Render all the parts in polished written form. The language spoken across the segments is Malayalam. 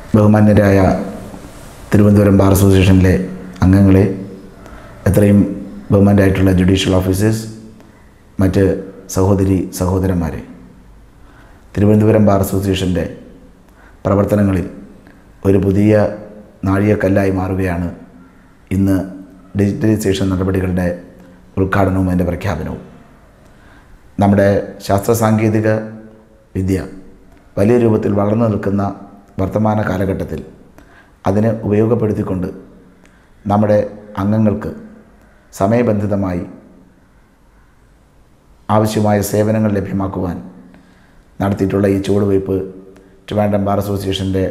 ബഹുമാന്യരായ തിരുവനന്തപുരം ബാർ അസോസിയേഷനിലെ അംഗങ്ങളെ, എത്രയും ബഹുമാന്യരായിട്ടുള്ള ജുഡീഷ്യൽ ഓഫീസേഴ്സ്, മറ്റ് സഹോദരന്മാരെ, തിരുവനന്തപുരം ബാർ അസോസിയേഷൻ്റെ പ്രവർത്തനങ്ങളിൽ ഒരു പുതിയ നാഴികക്കല്ലായി മാറുകയാണ് ഇന്ന് ഡിജിറ്റലൈസേഷൻ നടപടികളുടെ ഉദ്ഘാടനവും അതിൻ്റെ പ്രഖ്യാപനവും. നമ്മുടെ ശാസ്ത്ര സാങ്കേതിക വിദ്യ വലിയ രൂപത്തിൽ വളർന്നു നിൽക്കുന്ന വർത്തമാന കാലഘട്ടത്തിൽ അതിനെ ഉപയോഗപ്പെടുത്തിക്കൊണ്ട് നമ്മുടെ അംഗങ്ങൾക്ക് സമയബന്ധിതമായി ആവശ്യമായ സേവനങ്ങൾ ലഭ്യമാക്കുവാൻ നടത്തിയിട്ടുള്ള ഈ ചുവടുവയ്പ് ട്രിവാൻഡ്രം ബാർ അസോസിയേഷൻ്റെ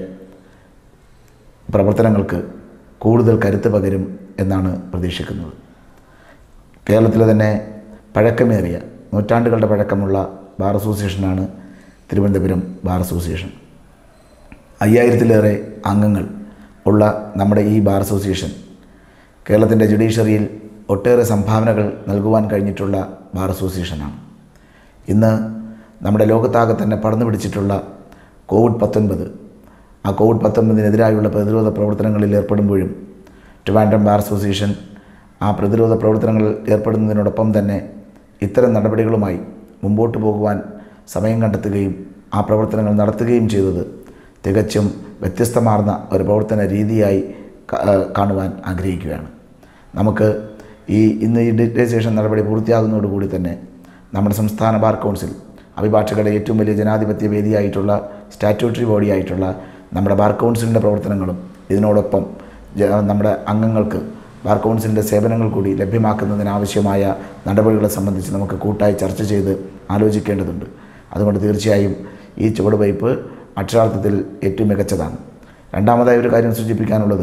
പ്രവർത്തനങ്ങൾക്ക് കൂടുതൽ കരുത്ത് പകരും എന്നാണ് പ്രതീക്ഷിക്കുന്നത്. കേരളത്തിലെ തന്നെ പഴക്കമേറിയ നൂറ്റാണ്ടുകളുടെ പഴക്കമുള്ള ബാർ അസോസിയേഷനാണ് തിരുവനന്തപുരം ബാർ അസോസിയേഷൻ. 5000-ലേറെ അംഗങ്ങൾ ഉള്ള നമ്മുടെ ഈ ബാർ അസോസിയേഷൻ കേരളത്തിൻ്റെ ജുഡീഷ്യറിയിൽ ഒട്ടേറെ സംഭാവനകൾ നൽകുവാൻ കഴിഞ്ഞിട്ടുള്ള ബാർ അസോസിയേഷനാണ്. ഇന്ന് നമ്മുടെ ലോകത്താകെ തന്നെ പടർന്നു പിടിച്ചിട്ടുള്ള കോവിഡ്-19, ആ കോവിഡ്-19-നെതിരായുള്ള പ്രതിരോധ പ്രവർത്തനങ്ങളിൽ ഏർപ്പെടുമ്പോഴും ട്രിവാൻഡ്രം ബാർ അസോസിയേഷൻ ആ പ്രതിരോധ പ്രവർത്തനങ്ങളിൽ ഏർപ്പെടുന്നതിനോടൊപ്പം തന്നെ ഇത്തരം നടപടികളുമായി മുമ്പോട്ട് പോകുവാൻ സമയം കണ്ടെത്തുകയും ആ പ്രവർത്തനങ്ങൾ നടത്തുകയും ചെയ്തത് തികച്ചും വ്യത്യസ്തമാർന്ന ഒരു പ്രവർത്തന രീതിയായി കാണുവാൻ ആഗ്രഹിക്കുകയാണ്. നമുക്ക് ഇന്ന് ഈ ഡിജിറ്റലൈസേഷൻ നടപടി പൂർത്തിയാകുന്നതോടുകൂടി തന്നെ നമ്മുടെ സംസ്ഥാന ബാർ കൗൺസിൽ, അഭിഭാഷകരുടെ ഏറ്റവും വലിയ ജനാധിപത്യ വേദിയായിട്ടുള്ള സ്റ്റാറ്റ്യൂട്ടറി ബോഡിയായിട്ടുള്ള നമ്മുടെ ബാർ കൗൺസിലിൻ്റെ പ്രവർത്തനങ്ങളും ഇതിനോടൊപ്പം നമ്മുടെ അംഗങ്ങൾക്ക് ബാർ കൗൺസിലിൻ്റെ സേവനങ്ങൾ കൂടി ലഭ്യമാക്കുന്നതിനാവശ്യമായ നടപടികളെ സംബന്ധിച്ച് നമുക്ക് കൂട്ടായി ചർച്ച ചെയ്ത് ആലോചിക്കേണ്ടതുണ്ട്. അതുകൊണ്ട് തീർച്ചയായും ഈ ചുവടുവയ്പ് അക്ഷരാർത്ഥത്തിൽ ഏറ്റവും മികച്ചതാണ്. രണ്ടാമതായി ഒരു കാര്യം സൂചിപ്പിക്കാനുള്ളത്,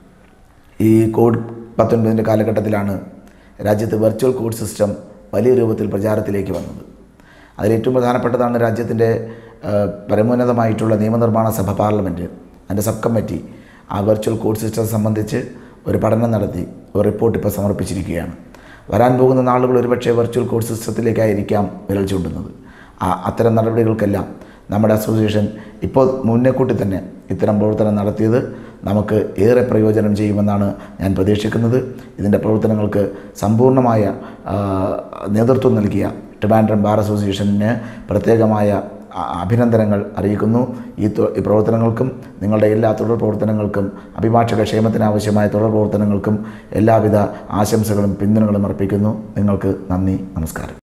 ഈ കോവിഡ്-19 കാലഘട്ടത്തിലാണ് രാജ്യത്ത് വെർച്വൽ കോർട്ട് സിസ്റ്റം വലിയ രൂപത്തിൽ പ്രചാരത്തിലേക്ക് വന്നത്. അതിലേറ്റവും പ്രധാനപ്പെട്ടതാണ് രാജ്യത്തിൻ്റെ പരമോന്നതമായിട്ടുള്ള നിയമനിർമ്മാണ സഭ, പാർലമെൻറ്റ്, അതിൻ്റെ സബ് കമ്മിറ്റി ആ വെർച്വൽ കോർട്ട് സിസ്റ്റം സംബന്ധിച്ച് ഒരു പഠനം നടത്തി ഒരു റിപ്പോർട്ട് ഇപ്പോൾ സമർപ്പിച്ചിരിക്കുകയാണ്. വരാൻ പോകുന്ന നാളുകൾ ഒരുപക്ഷെ വെർച്വൽ കോർട്ട് സിസ്റ്റത്തിലേക്കായിരിക്കാം വിരൽ ചൂണ്ടുന്നത്. അത്തരം നടപടികൾക്കെല്ലാം നമ്മുടെ അസോസിയേഷൻ ഇപ്പോൾ മുന്നേക്കൂട്ടി തന്നെ ഇത്തരം പ്രവർത്തനം നടത്തിയത് നമുക്ക് ഏറെ പ്രയോജനം ചെയ്യുമെന്നാണ് ഞാൻ പ്രതീക്ഷിക്കുന്നത്. ഇതിൻ്റെ പ്രവർത്തനങ്ങൾക്ക് സമ്പൂർണ്ണമായ നേതൃത്വം നൽകിയ ട്രിവാൻഡ്രം ബാർ അസോസിയേഷന് പ്രത്യേകമായ അഭിനന്ദനങ്ങൾ അറിയിക്കുന്നു. ഈ പ്രവർത്തനങ്ങൾക്കും നിങ്ങളുടെ എല്ലാ തുടർ പ്രവർത്തനങ്ങൾക്കും അഭിഭാഷക ക്ഷേമത്തിനാവശ്യമായ തുടർ പ്രവർത്തനങ്ങൾക്കും എല്ലാവിധ ആശംസകളും പിന്തുണകളും അർപ്പിക്കുന്നു. നിങ്ങൾക്ക് നന്ദി, നമസ്കാരം.